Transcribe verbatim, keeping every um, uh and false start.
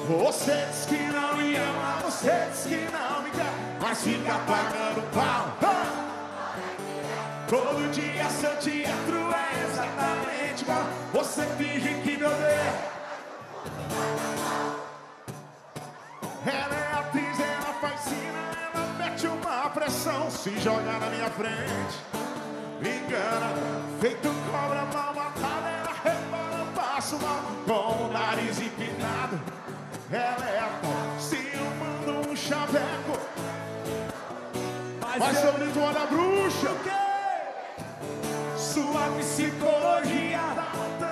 Você diz que não me ama, você diz que não me quer, mas fica pagando pau. Todo dia seu teatro é exatamente igual. Você finge que me odeia. Ela é atriz, ela faz cena, ela mete uma pressão, se joga na minha frente, me engana, feito cobra mal matada, ela rebola, passo mal, com o nariz empinado. Ela é se eu mando um chaveco, mas, mas eu grito, olha a bruxa. O quê? Sua psicologia